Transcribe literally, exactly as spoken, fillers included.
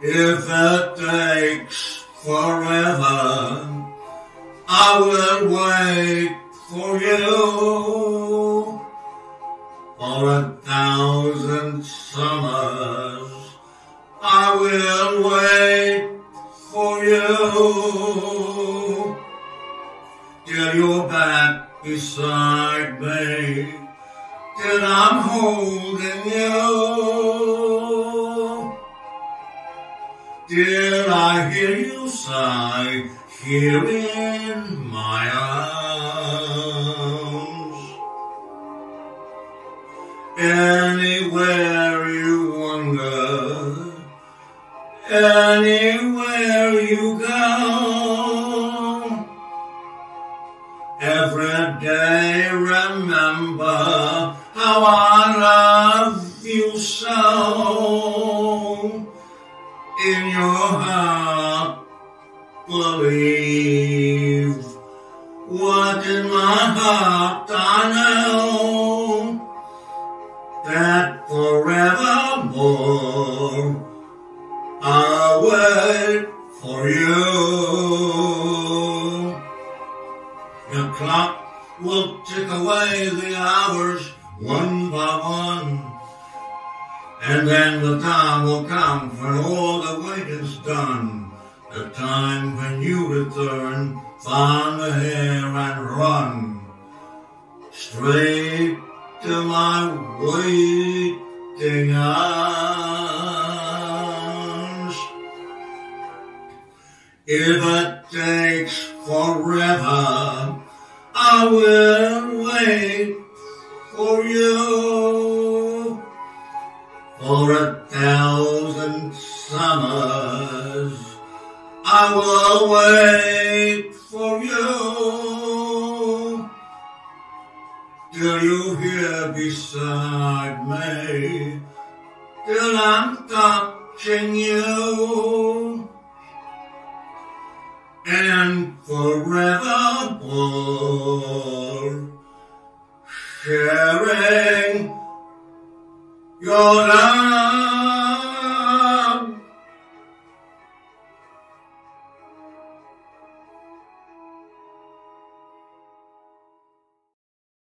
If it takes forever, I will wait for you. For a thousand summers, I will wait for you. Till you're back beside me, till I'm holding you, till I hear you sigh here in my arms. Anywhere you wander, anywhere you go, every day remember how I love you so. In your heart believe what in my heart I know, that forevermore I'll wait for you. The clock will tick away the hours one by one, and then the time will come when all the waiting's done. The time when you return, find the hair and run straight to my waiting arms. If it takes forever, I will wait for you. For a thousand summers, I will wait for you. Till you're here beside me, till I'm touching you, and forevermore sharing your love.